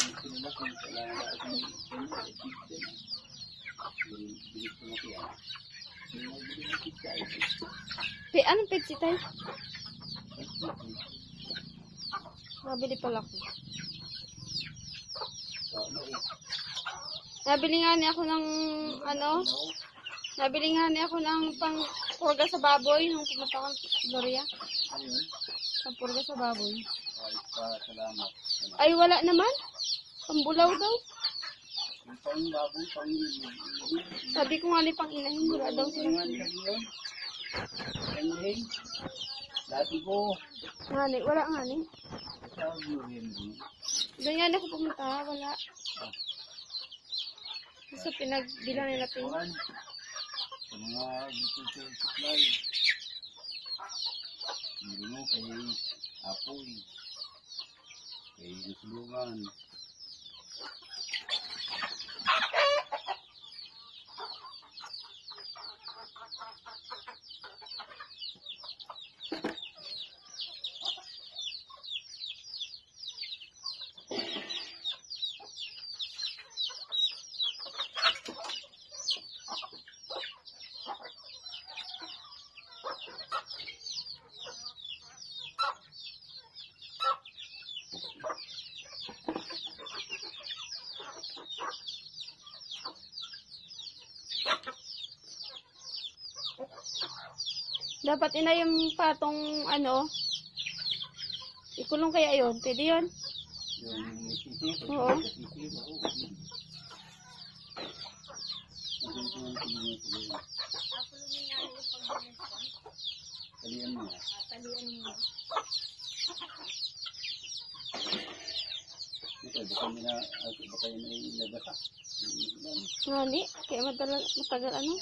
Anong petsi tayo? Nabili pala ko. Nabili nga niya ako ng nabili nga niya ako ng pang-purga sa baboy nung pumunta ko sa Gloria. Pang-purga sa baboy. Salamat. Ay, wala naman. Pambulaw daw. Sabi ko nga ni pang inahin, wala daw sila. Dati ko. Nga wala nga ni. Doon nga na ako pumunta, wala. Sa pinagbilang nila tingin. Sa mga agricultural supply. Hindi mo kay apoy. Kay gusulungan. Dapat ina yung patong ikulong kaya yun. Pwede yun? Oo. Talian mo. Talian mo. Baka yun ay nabasa. Ngali, kaya matagal ano?